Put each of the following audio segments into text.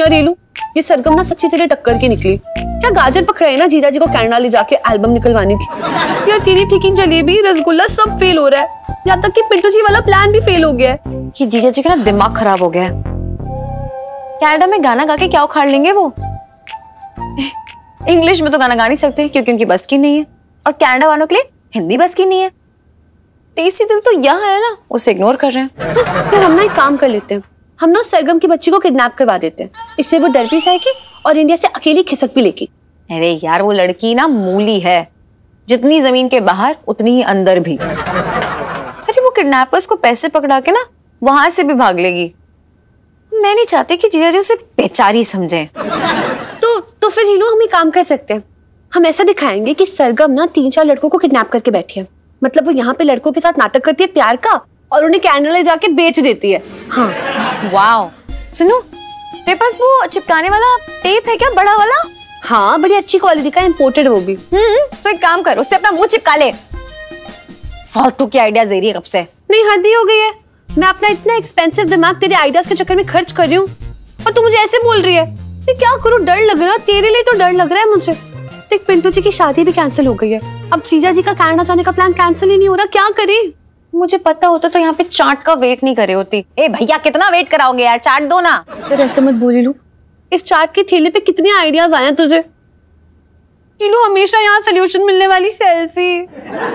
यार रेलू, ये सरगम ना सच्ची तेरे टक्कर की निकली। क्या गाजर पकड़ा है ना जीजाजी को कनाडा ले जाके एल्बम निकलवाने की। यार तेरी फीकी जलेबी रसगुल्ला सब फेल हो रहा है, यहाँ तक कि पिंटू जी वाला प्लान भी फेल हो गया है। ये जीजाजी का ना दिमाग खराब हो गया है। कनाडा में गाना गा के क्या उखाड़ लेंगे वो? इंग्लिश में तो गाना गा नहीं सकते क्योंकि उनकी बस की नहीं है, और कनाडा वालों के लिए हिंदी बस की नहीं है। देसी दिल तो यहाँ है ना, उसे इग्नोर कर रहे हैं। फिर हम ना एक काम कर लेते हैं, हम ना सरगम की बच्ची को किडनैप करवा देते हैं, इससे वो डर भी जाएगी और इंडिया से अकेली खिसक भी लेगी। अरे यार वो लड़की ना मूली है, जितनी जमीन के बाहर उतनी ही अंदर भी। अरे वो किडनैपर्स को पैसे पकड़ा के ना वहां से भी भाग लेगी। मैं नहीं चाहती कि जीजाजी उसे बेचारी समझे। तो फिर हीलो हम एक काम कर सकते हैं, हम ऐसा दिखाएंगे कि सरगम ना 3-4 लड़कों को किडनैप करके बैठी है। मतलब वो यहाँ पे लड़कों के साथ नाटक करती है प्यार का और उन्हें कनाडा ले जाके बेच देती है। हाँ वाओ, सुनो तेरे पास वो चिपकाने वाला टेप है क्या, बड़ा वाला? हाँ बड़ी अच्छी क्वालिटी का, इम्पोर्टेड वो भी। तो एक काम कर, उससे अपना मुंह चिपका ले। फालतू की आइडिया दे रही है कब से। नहीं हद ही हो गई है, मैं अपना इतना एक्सपेंसिव दिमाग तेरे आइडियाज के चक्कर में खर्च कर रही हूँ और तू मुझे ऐसे बोल रही है। मैं क्या करूँ, डर लग रहा है, तेरे लिए तो डर लग रहा है मुझे। देख पिंटू जी की शादी भी कैंसिल हो गई है, अब जीजाजी का कनाडा जाने का प्लान कैंसिल ही नहीं हो रहा, क्या करे? मुझे पता होता तो यहाँ पे चाट का वेट नहीं करे होती। ए भैया कितना वेट कराओगे यार, चाट दो ना। फिर ऐसे मत बोली लू, इस चाट के ठेले पे कितने आइडियाज आए हैं तुझे। लो हमेशा यहाँ सोल्यूशन मिलने वाली सेल्फी।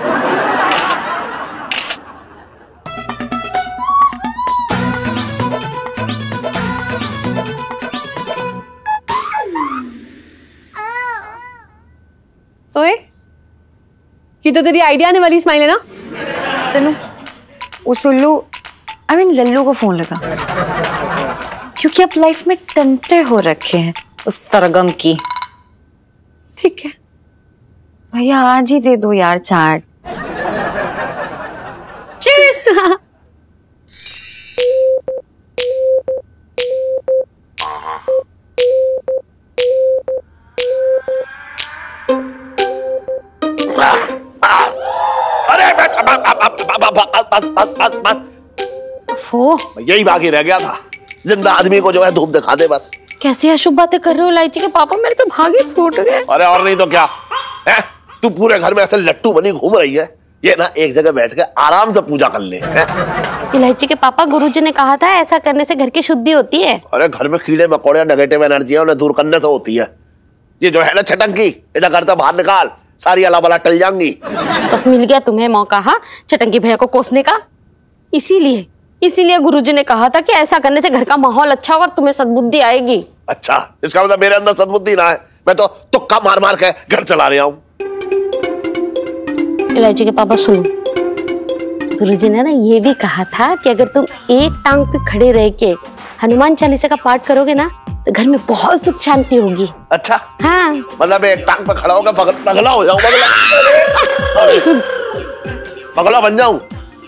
ओए ये तो तेरी आइडिया आने वाली स्माइल है ना। सुनो उस उल्लू लल्लू को फोन लगा, क्योंकि अब लाइफ में टंटे हो रखे हैं उस सरगम की। ठीक है भैया आज ही दे दो यार चाट। चीज। अरे यही बाकी रह गया था, जिंदा आदमी को जो है धूप दिखा दे बस। कैसे अशुभ बातें कर रहे हो इलायची के पापा, मेरे तो भागे फूट गए। अरे और नहीं तो क्या है, तू पूरे घर में ऐसे लट्टू बनी घूम रही है, ये ना एक जगह बैठ के आराम से पूजा कर ले। इलायची के पापा गुरुजी ने कहा था ऐसा करने से घर की शुद्धि होती है। अरे घर में कीड़े मकोड़े नेगेटिव एनर्जी है, उन्हें दूर करने से होती है। ये जो है ना छटंकी, इधर करता बाहर निकाल, सारी अला बला टल जाएंगी। बस मिल गया तुम्हें मौका हाँ छटंकी भैया को कोसने का। इसीलिए गुरुजी ने कहा था कि ऐसा करने से घर का माहौल अच्छा होगा और तुम्हें सद्बुद्धि आएगी। अच्छा इसका मतलब मेरे अंदर सद्बुद्धि ना है, मैं तो तुक्का मार मार के घर चला रहा हूँ। इलायची के पापा सुनो, गुरुजी ने ना ये भी कहा था कि अगर तुम एक टांग पे खड़े रह के हनुमान चालीसा का पाठ करोगे ना तो घर में बहुत सुख शांति होगी। अच्छा हाँ मतलब एक टांग पे खड़ा होकर पगला हो जाऊं, पगला बन जाऊं।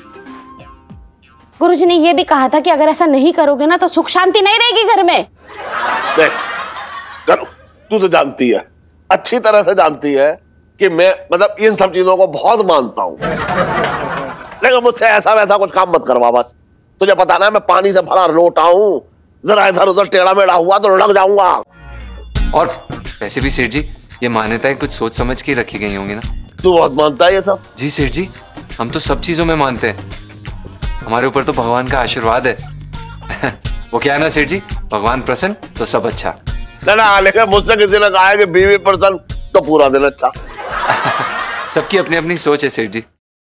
गुरुजी ने ये भी कहा था कि अगर ऐसा नहीं करोगे ना तो सुख शांति नहीं रहेगी घर में। देख करो, तू तो जानती है, अच्छी तरह से जानती है कि मैं मतलब इन सब चीजों को बहुत मानता हूँ, लेकिन मुझसे ऐसा वैसा कुछ काम मत करवा बस। तुझे पता ना मैं पानी से भरा लोटा हूँ, जरा इधर उधर टेढ़ा मेढ़ा हुआ तो लुढ़क जाऊंगा। और वैसे भी सेठ जी ये मान्यताएं कुछ सोच समझ के रखी गई होंगी ना। तू बहुत मानता है ये सब? जी सेठ जी, हम तो सब चीजों में मानते हैं, हमारे ऊपर तो भगवान का आशीर्वाद है। वो क्या है ना सेठ जी, भगवान प्रसन्न तो सब अच्छा। ना लेकिन मुझसे किसी ने कहा है कि बीवी प्रसन्न तो पूरा दिन अच्छा। सबकी अपनी अपनी सोच है सेठ जी।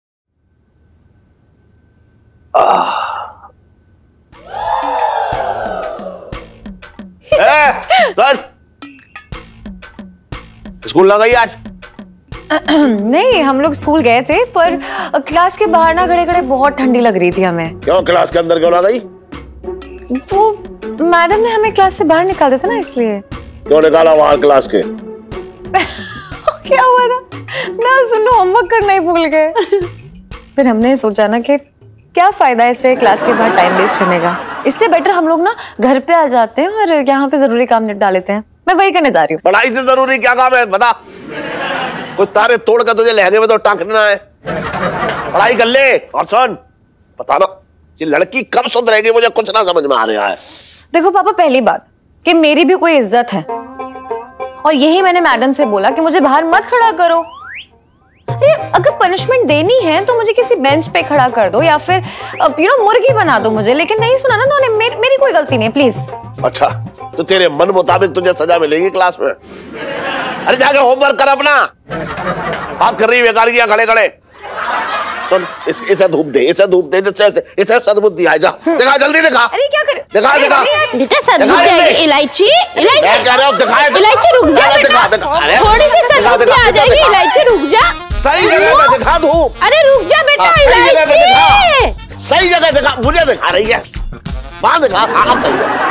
स्कूल ना गई आज? नहीं हम लोग स्कूल गए थे, पर क्लास के बाहर ना खड़े खड़े बहुत ठंडी लग रही थी हमें। क्यों क्लास के अंदर क्यों ना गई? वो मैडम ने हमें क्लास से बाहर निकाल दिया था ना, इसलिए। क्यों निकाला बाहर क्लास के? क्या हुआ था ना, सुनो होमवर्क करना ही भूल गए। फिर हमने सोचा ना कि क्या फायदा ऐसे क्लास के बाद टाइम वेस्ट करने का, इससे बेटर हम लोग ना घर पे आ जाते हैं और यहाँ पे जरूरी काम निपटा लेते हैं। मैं वही करने जा रही हूँ। पढ़ाई से जरूरी क्या काम है बता? कोई तारे तोड़ कर तुझे लहंगे में तो टांगना है? पढ़ाई कर ले। और सुन, पता ना ये लड़की कब सुधरेगी, मुझे कुछ ना समझ में आ रहा है। देखो पापा, पहली बात कि मेरी भी कोई इज्जत है। और यही मैंने मैडम से बोला कि मुझे बाहर मत खड़ा करो। अरे अगर पनिशमेंट देनी है तो मुझे किसी बेंच पे खड़ा कर दो या फिर मुर्गी बना दो मुझे, लेकिन नहीं सुना ना उन्होंने। मेरी कोई गलती नहीं, प्लीज। अच्छा, तो तेरे मन मुताबिक तुझे सजा मिलेगी क्लास में। अरे जाके होमवर्क कर अपना। बात कर रही है बेकारियां खड़े खड़े। सुन, इसे धूप दे, जिससे इसे सद्बुद्धि आए। जा दिखा, जल्दी दिखा। अरे क्या कर, दिखा बेटा सद्बुद्धि आएगी। इलायची मैं कह रहा हूं दिखा। इलायची रुक जा बेटा, थोड़ी सी सद्बुद्धि आ जाएगी। इलायची रुक जा, सही जगह पे दिखा धूप। अरे रुक जा बेटा, इलायची सही जगह दिखा। मुझे दिखा रही है, वहां दिखा। हाँ सही है।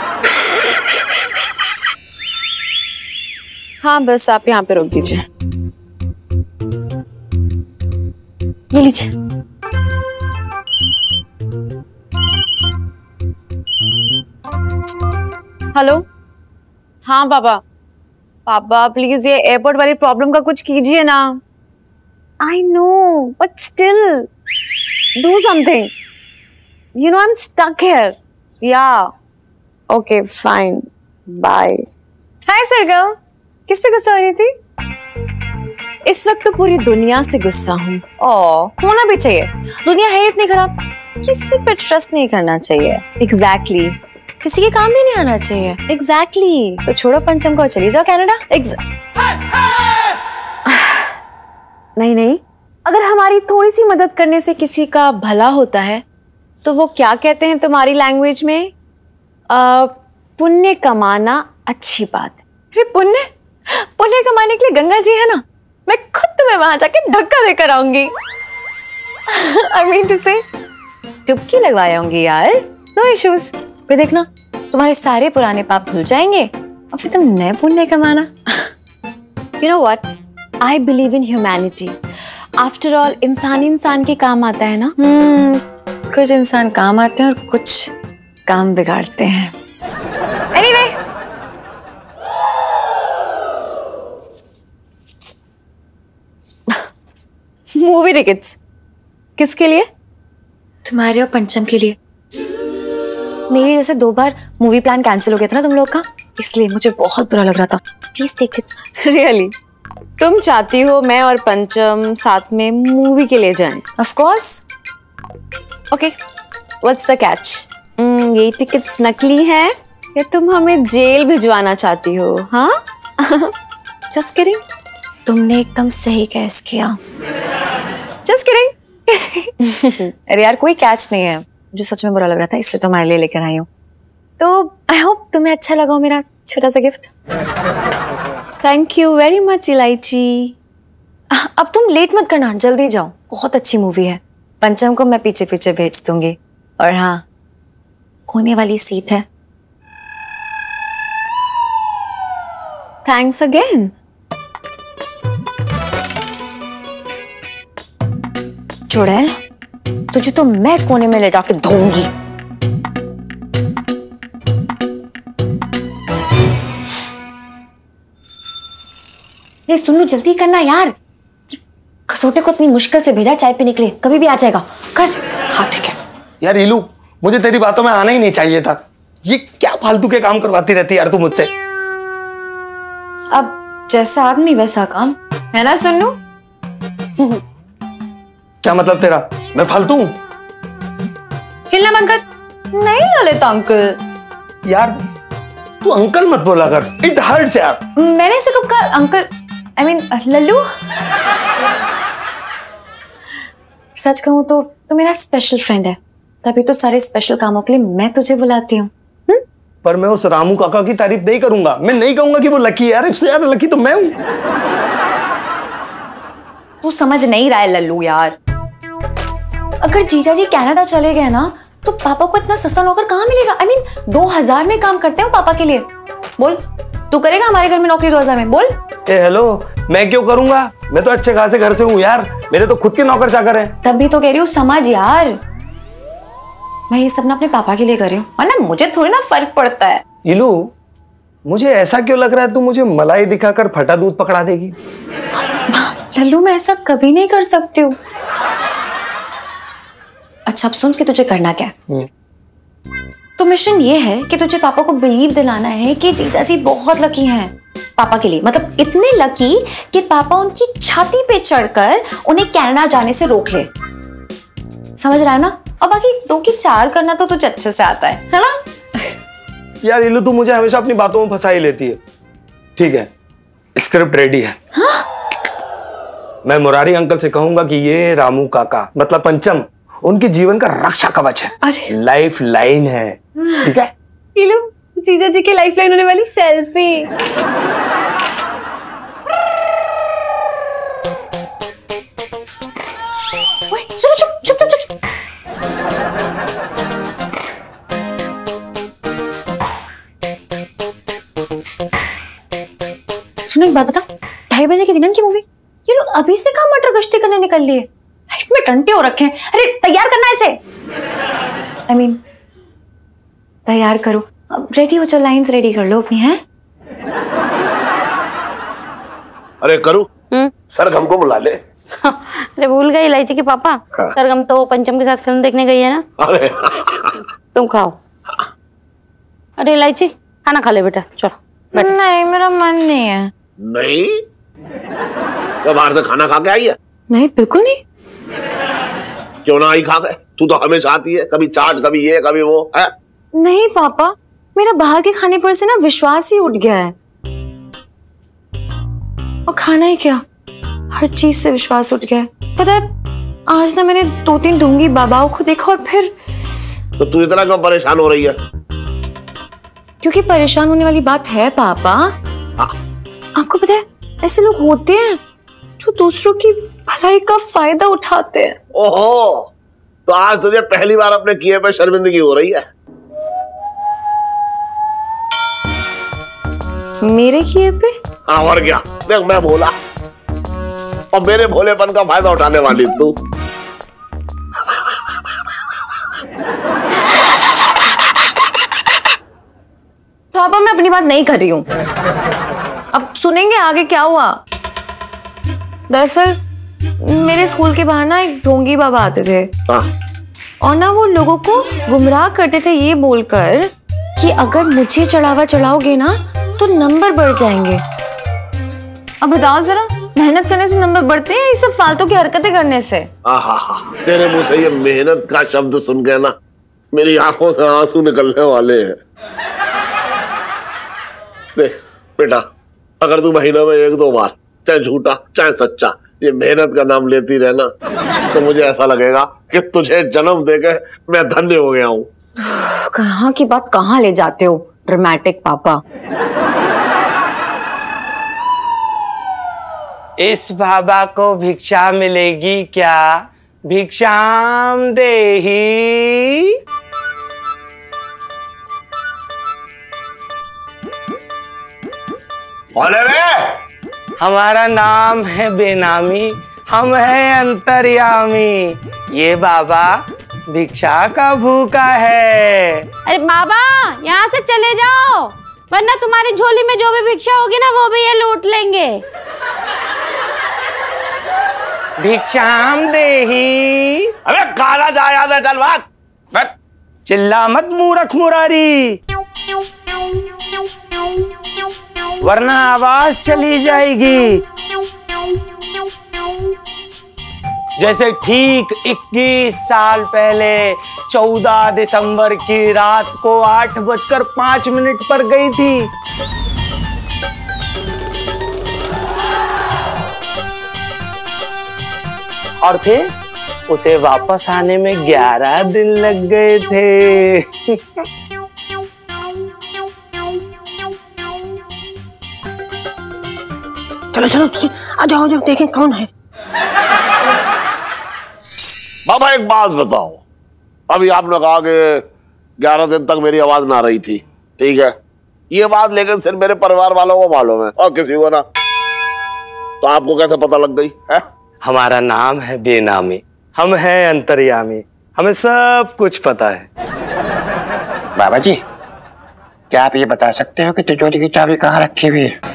हाँ बस आप यहाँ पे रोक दीजिए। ये लीजिए। हेलो, हाँ पापा। पापा प्लीज ये एयरपोर्ट वाली प्रॉब्लम का कुछ कीजिए ना। I know but still do something. You know I am stuck here. Yeah okay fine, bye. Hi सर्गल, किस पे गुस्सा हो रही थी? इस वक्त तो पूरी दुनिया से गुस्सा हूँ। होना भी चाहिए, दुनिया है इतनी खराब, किसी पे ट्रस्ट नहीं करना चाहिए। एग्जैक्टली किसी के काम भी नहीं आना चाहिए। एग्जैक्टली तो छोड़ो पंचम को, चली जाओ कनाडा। नहीं, अगर हमारी थोड़ी सी मदद करने से किसी का भला होता है तो वो क्या कहते हैं तुम्हारी लैंग्वेज में? पुण्य कमाना अच्छी बात है। अरे पुण्य कमाने के लिए गंगा जी है ना, मैं खुद तुम्हें वहां जाके धक्का देकर आऊंगी। I mean to say, डुबकी लगवाया आऊंगी यार, नो इश्यूज। फिर देखना तुम्हारे सारे पुराने पाप धुल जाएंगे और फिर तुम नए पुण्य कमाना। You know what? I believe in humanity. After all, इंसान के काम आता है ना। कुछ इंसान काम आते हैं और कुछ काम बिगाड़ते हैं। Anyway, मूवी टिकट्स किसके लिए? तुम्हारे और पंचम के लिए। मेरी वजह से 2 बार मूवी प्लान कैंसिल हो गया था ना तुम लोग का, इसलिए मुझे बहुत बुरा लग रहा था। Please take it. रियली तुम चाहती हो मैं और पंचम साथ में मूवी के लिए जाएं? Of course. Okay, what's the catch? ये टिकट्स नकली हैं या तुम हमें जेल भिजवाना चाहती हो? हाँ जस्ट किडिंग। तुमने एकदम सही कैच किया। Just kidding. अरे यार कोई कैच नहीं है, जो सच में बुरा लग रहा था इसलिए तुम्हारे लिए लेकर आई हूँ। तो आई होप तुम्हें अच्छा लगा मेरा छोटा सा gift. Thank you very much इलायची। अब तुम लेट मत करना, जल्दी जाओ, बहुत अच्छी मूवी है। पंचम को मैं पीछे पीछे भेज दूंगी। और हाँ, कोने वाली सीट है। Thanks again. चुड़ैल, तुझे तो मैं कोने में ले जाके धोऊंगी। ये सुन लो, जल्दी करना यार। खसोटे को इतनी मुश्किल से भेजा, चाय पे निकले, कभी भी आ जाएगा। कर। हाँ ठीक है। यार इलू, मुझे तेरी बातों में आना ही नहीं चाहिए था। ये क्या फालतू के काम करवाती रहती है यार तू मुझसे। अब जैसा आदमी वैसा काम है ना सन्नू? क्या मतलब तेरा? मैं फालतू हूँ? हिलना बंद कर। नहीं ललित अंकल। यार तू अंकल मत बोला कर, इट हर्ट्स यार। मैंने इसे कब कहा अंकल? आई मीन लल्लू। सच कहूं तो तू मेरा स्पेशल फ्रेंड है, तभी तो सारे स्पेशल कामों के लिए मैं तुझे बुलाती हूँ। पर मैं उस रामू काका की तारीफ नहीं करूंगा। मैं नहीं कहूंगा कि वो लकी है यार, इससे ज्यादा लकी तो मैं हूं। तू समझ नहीं रहा है लल्लू यार। अगर जीजाजी कनाडा चले गए ना तो पापा को इतना सस्ता नौकर कहाँ मिलेगा? आई मीन 2000 में काम करते हो पापा के लिए। बोल, तू करेगा हमारे घर में नौकरी 2000 में? बोल। ए हेलो, मैं क्यों करूंगा? मैं तो अच्छे खासे घर से हूँ यार, मेरे तो खुद के नौकर चाकर हैं। तभी तो कह रही हूँ समझ यार, मैं ये सब ना अपने पापा के लिए कर रही हूँ, वरना मुझे थोड़ी ना फर्क पड़ता है। इलू, मुझे ऐसा क्यों लग रहा है तू मुझे मलाई दिखाकर फटा दूध पकड़ा देगी? लल्लू मैं ऐसा कभी नहीं कर सकती हूँ। अच्छा अब सुन के तुझे करना क्या है। तो मिशन ये है कि तुझे पापा को बिलीव दिलाना है कि जीजाजी बहुत लकी हैं पापा के लिए, मतलब इतने लकी कि पापा उनकी छाती पे चढ़कर उन्हें कनाडा जाने से रोक ले। समझ रहा है ना? और बाकी 2 की 4 करना तो तुझे अच्छे से आता है ना? यार इल्लू, तू मुझे हमेशा अपनी बातों में फंसा ही लेती है। ठीक है, स्क्रिप्ट रेडी है। हाँ? मैं मुरारी अंकल से कहूंगा कि ये रामू काका मतलब पंचम उनके जीवन का रक्षा कवच है। अरे लाइफ लाइन है। ठीक है, ये लो जीजा जी की लाइफ लाइन होने वाली सेल्फी। सुनो, चुप चुप चुप चुप। सुनो एक बात बता, 2:30 बजे की दिन की मूवी, ये लोग अभी से कहाँ मटर गश्ती करने निकल लिए? लाइफ में टंटे हो रखे हैं। अरे तैयार करना है इसे। I mean, तैयार करो। अब रेडी हो, चल लाइंस रेडी कर लो अपनी। हैं? अरे करू, सरगम को बुला ले। अरे भूल गई इलायची के पापा। हाँ। सरगम तो पंचम के साथ फिल्म देखने गई है ना। अरे तुम खाओ। अरे इलायची खाना खा ले बेटा, चलो। नहीं, मेरा मन नहीं है। नहीं, तो बाहर से खाना खा के आई है? नहीं, बिल्कुल नहीं। क्यों ना आई खा के? तू तो हमेशा आती है, कभी चाट कभी ये कभी वो है। नहीं पापा, मेरा बाहर के खाने पर से ना विश्वास ही उठ गया है। और खाना ही क्या, हर चीज से विश्वास उठ गया है। पता है, आज ना मैंने 2-3 ढोंगी बाबाओं को देखा और फिर। तो तू इतना क्यों परेशान हो रही है? क्योंकि परेशान होने वाली बात है पापा। हाँ। आपको पता है, ऐसे लोग होते हैं जो दूसरों की भलाई का फायदा उठाते हैं। ओहो, तो आज तुझे पहली बार अपने किए पे शर्मिंदगी हो रही है? मेरे किए पे? हाँ और क्या, देख मैं भोला और मेरे भोलेपन का फायदा उठाने वाली तू। पापा मैं अपनी बात नहीं कर रही हूं। अब सुनेंगे आगे क्या हुआ। दरअसल मेरे स्कूल के बाहर ना एक ढोंगी बाबा आते थे। हाँ। और ना वो लोगों को गुमराह करते थे ये बोलकर कि अगर मुझे चढ़ावा चढ़ाओगे ना तो नंबर बढ़ जाएंगे। अब बताओ जरा, मेहनत करने से नंबर बढ़ते हैं, ये सब फालतू की हरकतें करने से? तेरे मुंह से ये मेहनत का शब्द सुन के ना मेरी आंखों से आंसू निकलने वाले हैं। देख बेटा, अगर तू महीना में 1-2 बार चाहे झूठा चाहे सच्चा ये मेहनत का नाम लेती रहना तो मुझे ऐसा लगेगा कि तुझे जन्म देके मैं धन्य हो गया हूँ। कहाँ की बात कहाँ ले जाते हो ड्रामेटिक पापा। इस बाबा को भिक्षा मिलेगी क्या? भिक्षाम देही। बोले रे। हमारा नाम है बेनामी, हम हैं अंतर्यामी। ये बाबा भिक्षा का भूखा है। अरे बाबा यहाँ से चले जाओ, वरना तुम्हारी झोली में जो भी भिक्षा होगी ना वो भी ये लूट लेंगे। भिक्षाम देही। अबे काला जा, याद है, चल भाग। चिल्ला मत मूर्ख मुरारी, वरना आवाज चली जाएगी। जैसे ठीक 21 साल पहले 14 दिसंबर की रात को 8:05 पर गई थी। और फिर उसे वापस आने में 11 दिन लग गए थे। चलो चलो आ जाओ जाओ, देखें कौन है। बाबा एक बात बताओ, अभी आपने कहा कि 11 दिन तक मेरी आवाज ना रही थी, ठीक है, ये बात लेकिन सिर्फ मेरे परिवार वालों को मालूम है और किसी को ना, तो आपको कैसे पता लग गई है? हमारा नाम है बेनामी, हम हैं अंतर्यामी, हमें सब कुछ पता है। बाबा जी, क्या आप ये बता सकते हो कि तिजोरी की चाबी कहाँ रखी हुई है?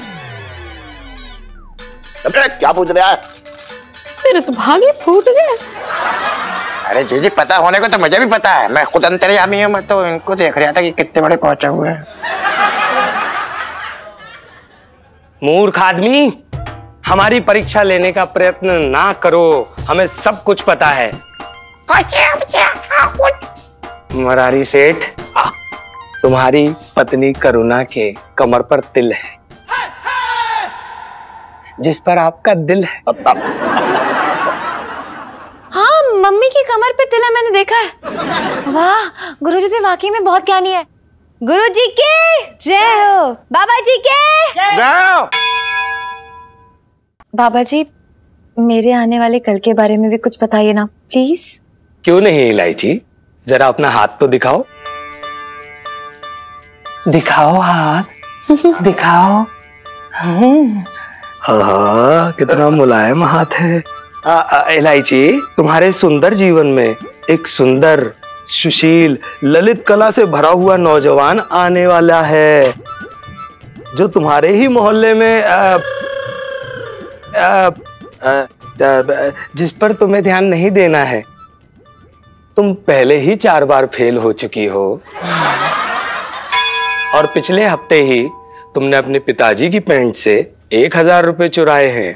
क्या पूछ रहा है? मेरे तो भागे फूट गए। अरे जीजी पता होने को तो मुझे भी पता है, मैं खुद अंतर्यामी हूँ। मैं तो इनको देख रहा था कि कितने बड़े पहुंचे हुए हैं। मूर्ख आदमी, हमारी परीक्षा लेने का प्रयत्न ना करो, हमें सब कुछ पता है। मुरारी सेठ, तुम्हारी पत्नी करुणा के कमर पर तिल है, जिस पर आपका दिल है। हाँ, मम्मी की कमर पे तिल है, मैंने देखा है। वाह, गुरुजी तो वाकई में बहुत ज्ञानी है। गुरुजी की जय हो, बाबा जी के जय हो। बाबा जी, मेरे आने वाले कल के बारे में भी कुछ बताइए ना प्लीज। क्यों नहीं इलायची, जरा अपना हाथ तो दिखाओ। दिखाओ हाथ, दिखाओ। हाँ, कितना मुलायम हाथ है। इलायची, तुम्हारे सुंदर जीवन में एक सुंदर, सुशील, ललित कला से भरा हुआ नौजवान आने वाला है, जो तुम्हारे ही मोहल्ले में जिस पर तुम्हें ध्यान नहीं देना है। तुम पहले ही 4 बार फेल हो चुकी हो, और पिछले हफ्ते ही तुमने अपने पिताजी की पैंट से 1000 रुपए चुराए हैं।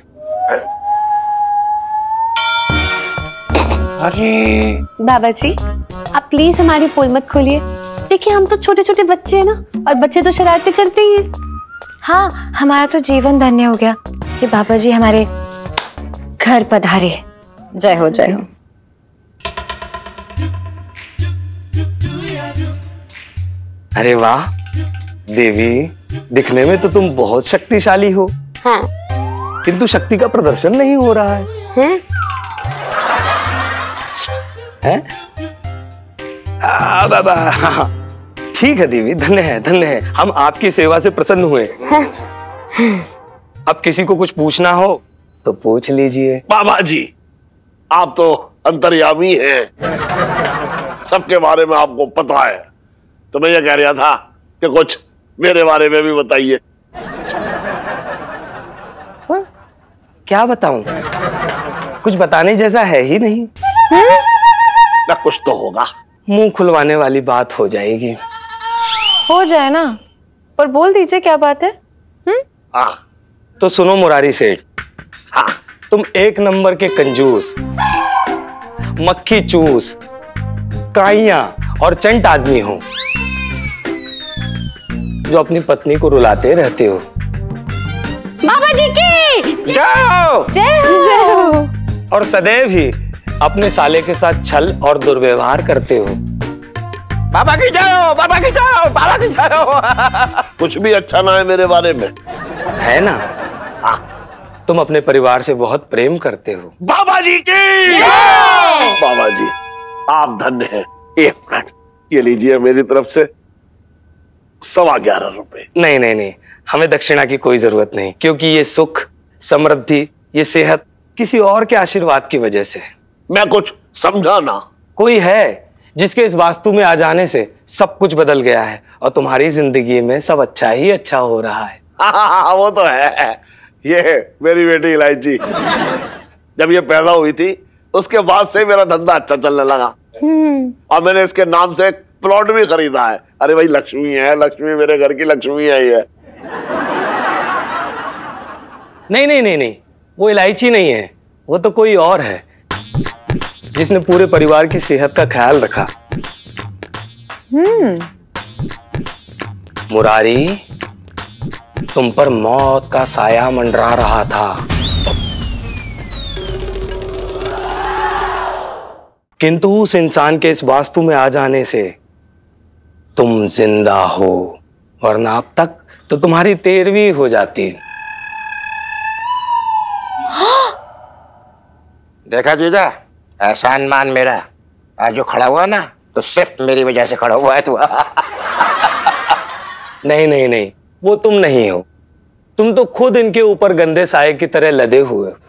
अरे बाबा जी, आप प्लीज हमारी पोल मत खोलिए। देखिए, हम तो छोटे छोटे बच्चे हैं ना, और बच्चे तो शरारतें करते ही हैं। हाँ, हमारा तो जीवन धन्य हो गया कि बाबा जी हमारे घर पधारे। जय हो, जय हो। अरे वाह देवी, दिखने में तो तुम बहुत शक्तिशाली हो। हाँ। किंतु शक्ति का प्रदर्शन नहीं हो रहा है। हैं? बाबा, ठीक है देवी, धन्य है, धन्य है। हम आपकी सेवा से प्रसन्न हुए। अब किसी को कुछ पूछना हो तो पूछ लीजिए। बाबा जी, आप तो अंतर्यामी हैं, सबके बारे में आपको पता है। तो मैं ये कह रहा था कि कुछ मेरे बारे में भी बताइए। क्या बताऊं? कुछ बताने जैसा है ही नहीं। ना कुछ तो होगा। मुंह खुलवाने वाली बात हो जाएगी। हो जाए ना, पर बोल दीजिए क्या बात है। हाँ तो सुनो मुरारी सेठ, हाँ, तुम एक नंबर के कंजूस, मक्खी चूस, काइया और चंट आदमी हो, जो अपनी पत्नी को रुलाते रहते हो। बाबा जी की जाओ। जय हो। और सदैव ही अपने साले के साथ छल और दुर्व्यवहार करते हो। बाबा की जाओ, बाबा की जाओ, बाबा की जाओ। कुछ भी अच्छा ना है मेरे बारे में, है ना? तुम अपने परिवार से बहुत प्रेम करते हो। बाबा जी की। बाबा जी, आप धन्य हैं। 1 मिनट, ये लीजिए मेरी तरफ से 11.25 रुपए। नहीं नहीं नहीं, हमें दक्षिणा की कोई जरूरत नहीं, क्योंकि ये सुख, समृद्धि, ये सेहत किसी और के आशीर्वाद की वजह से। मैं कुछ समझा ना। कोई है जिसके इस वास्तु में आ जाने से सब कुछ बदल गया है, और तुम्हारी जिंदगी में सब अच्छा ही अच्छा हो रहा है। वो तो है। ये मेरी बेटी इलायची जब ये पैदा हुई थी, उसके बाद से मेरा धंधा अच्छा चलने लगा, और मैंने इसके नाम से एक प्लॉट भी खरीदा है। अरे भाई, लक्ष्मी है, लक्ष्मी मेरे घर की लक्ष्मी है ये। नहीं नहीं नहीं नहीं, वो इलायची नहीं है, वो तो कोई और है, जिसने पूरे परिवार की सेहत का ख्याल रखा। मुरारी, तुम पर मौत का साया मंडरा रहा था, किंतु उस इंसान के इस वास्तु में आ जाने से तुम जिंदा हो, वरना अब तक तो तुम्हारी 13वीं हो जाती। देखा जीजा, एहसान मान मेरा आज जो खड़ा हुआ ना, तो सिर्फ मेरी वजह से खड़ा हुआ है तू। नहीं नहीं नहीं, वो तुम नहीं हो, तुम तो खुद इनके ऊपर गंदे साये की तरह लदे हुए हो।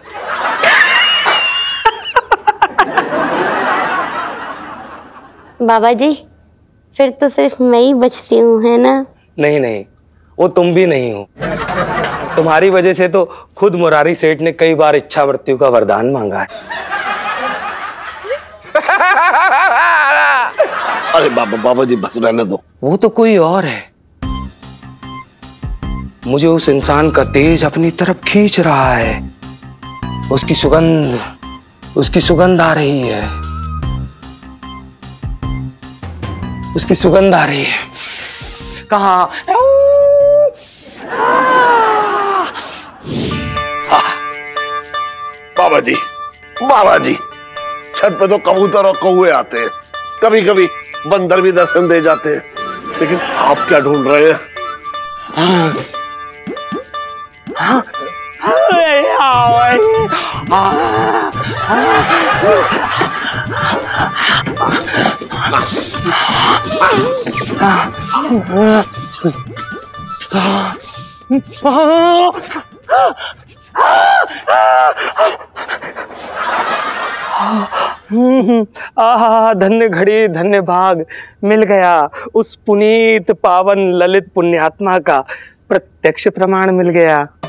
बाबा जी, फिर तो सिर्फ मैं ही बचती हूँ, है ना? नहीं नहीं, वो तुम भी नहीं हो। तुम्हारी वजह से तो खुद मुरारी सेठ ने कई बार इच्छा मृत्यु का वरदान मांगा है। अरे बाबा जी बस रहने दो। वो तो कोई और है। मुझे उस इंसान का तेज अपनी तरफ खींच रहा है। उसकी सुगंध आ रही है। उसकी सुगंध आ रही है। कहाँ? बाबा जी छत पे तो कबूतर और कौवे आते हैं, कभी कभी बंदर भी दर्शन दे जाते हैं, लेकिन आप क्या ढूंढ रहे हैं? धन्य घड़ी धन्य भाग, मिल गया। उस पुनीत पावन ललित पुण्यात्मा का प्रत्यक्ष प्रमाण मिल गया।